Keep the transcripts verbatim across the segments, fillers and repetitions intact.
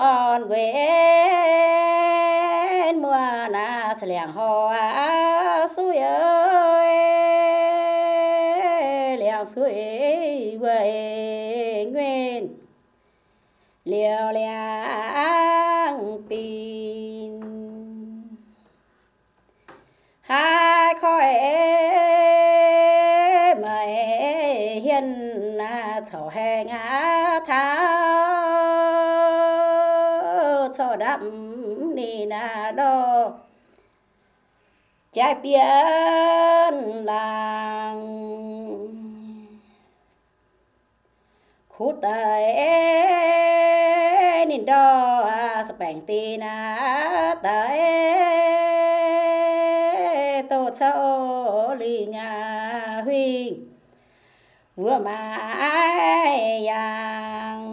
on quên mùa na sẹng hoa suy ơi lẹng suy quê nguyên liều lẹng pin hai khói mày hiền thổ hè ngã tháo cho đậm đi na đô trái biển làng khu tây nín đô sập bèn tì na tây tô châu lì nhà huy vừa mãi yang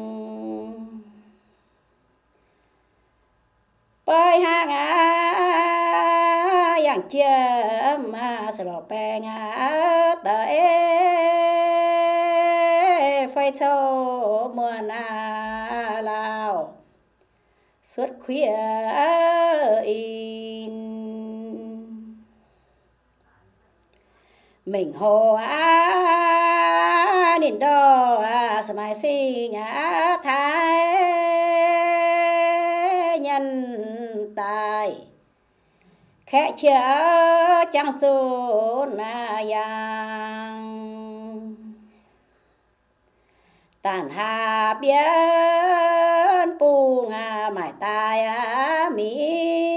bơi hang á yang chia mà sờ bè ngã tới phơi châu mùa na lao suốt khuya in mình hồ á nín đô á sớm mai si ngã thái nhân tài khẽ chớ chẳng tu na yang tàn hà biến pu ngà mải tai á mỹ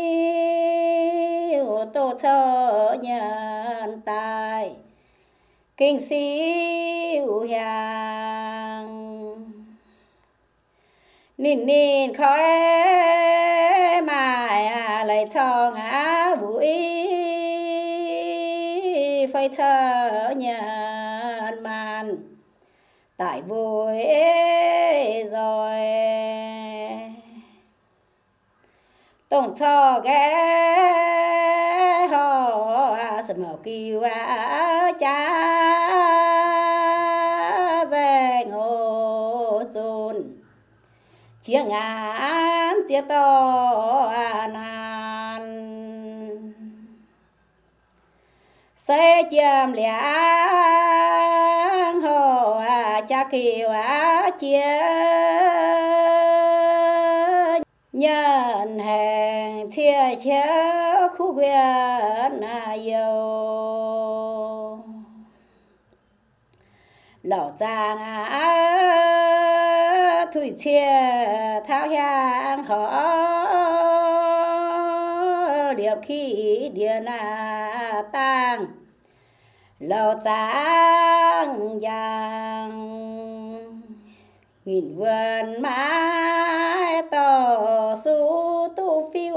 tô chớ nhân tài kinh siêu hàng nín nín khói mài lại cho ngã bụi phơi chờ nhân màn tại vui rồi tổng cho ghé ho sầm màu kiêu cha về ngô chôn chia ngàn chia to nan sẽ chiêm liang hồ cha kiều chia nhân hàng chia chia khu quyền yêu lão giang á thủy chia tháo hàng họ điều khí điện là tăng lão giang giang nghìn vườn mãi to su tu phiêu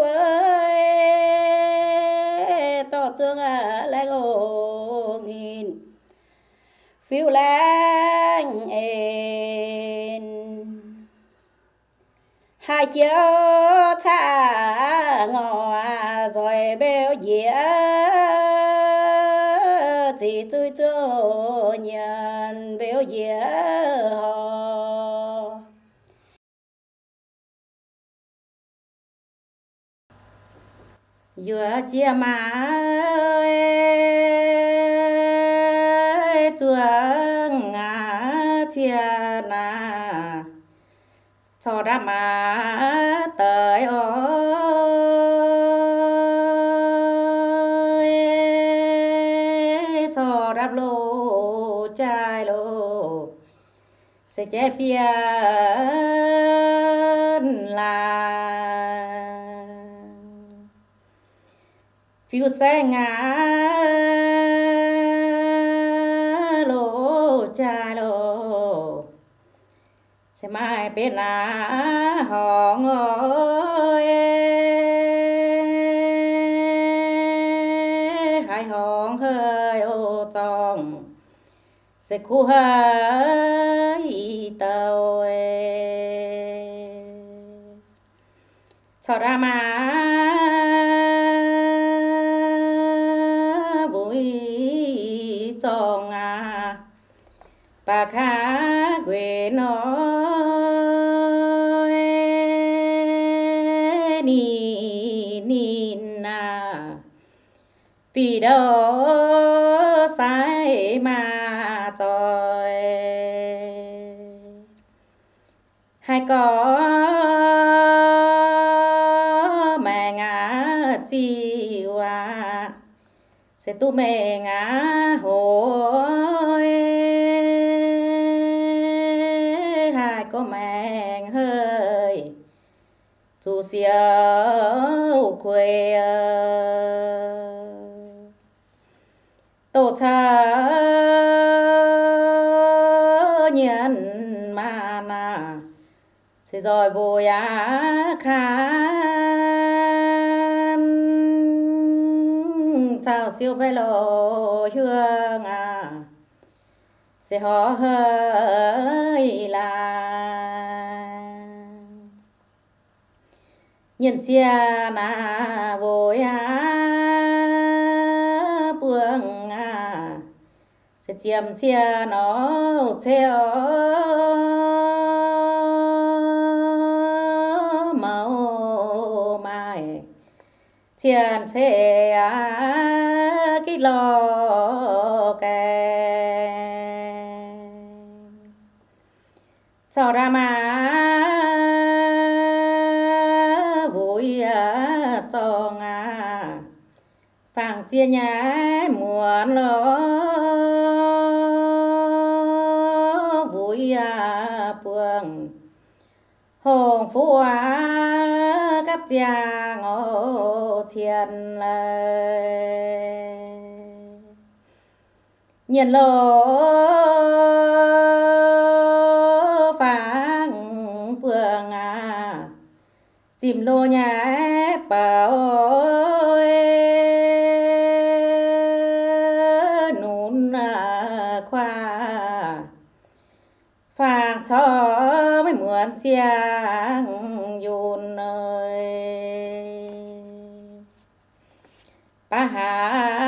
ơi to chương à lại ngô nghìn phiêu lanh ên hai chiếu cha ngò rồi bêu dĩa chỉ tôi cho nhận bêu dĩa họ vừa chia má chúa ngã chia na cho đã má tới ơi cho đáp lô trai lô sẽ chế biển là phiêu xe ngã lô trai lô sẽ mai bên là họ ngồi hai hòn hơi ô trong sẽ khu hơi tàu cho ra mà bụi tròn à bà khá quê nói vì đâu sai mà trời hay có mẹ ngã chiều à sẽ tu mẹ ngã hồi hai có mẹ hơi dù siêu quê tổ cha nhận mà na sẽ rồi vô á khan sao siêu bay lô hương à sẽ họ hơi là nhân chia na vô á buông à sẽ chiêm chia nó theo màu mai chiên xe cái lò kè cho ra mà vui cho ngà phẳng chia nhà muốn lo vui buông hồng phú các cha ngô thiên nhìn lô phang phường à chìm lô nhà bảo nún khoa phang cho mấy muốn chiang yun ơi ba hà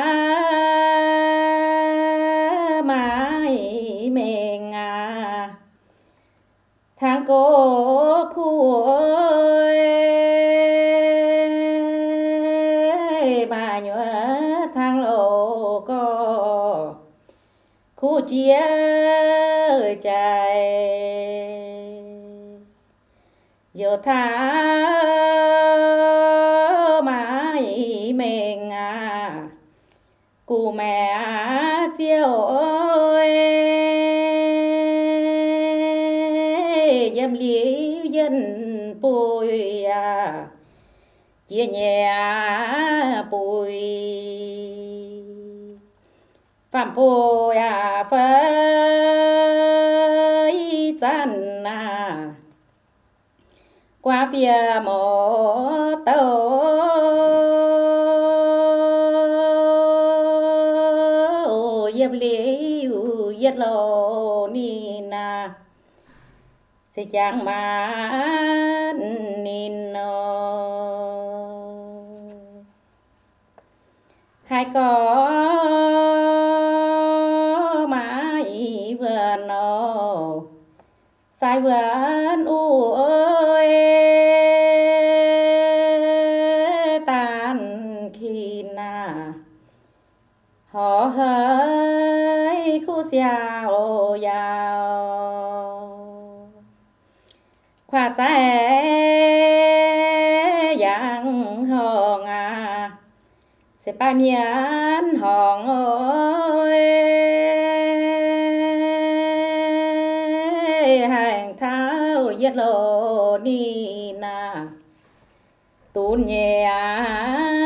mãi mình à tháng cô khu ơi bà nhớ tháng lộ có khu chia chạy giờ tha mãi mình à cụ mẹ chiều ơi dâm liễu dân bùi à chia nhẹ bùi phạm bùi à phơi chân à qua phía một tàu dâm liễu yết lô nina sẽ chẳng mà nín hai có mãi vừa nó sai vườn u ơi tan khi na họ hơi khu xiao yao khoa trái yang hong à sẽ ba miên hong ơi hàng thao yết lô ni na tún nhẹ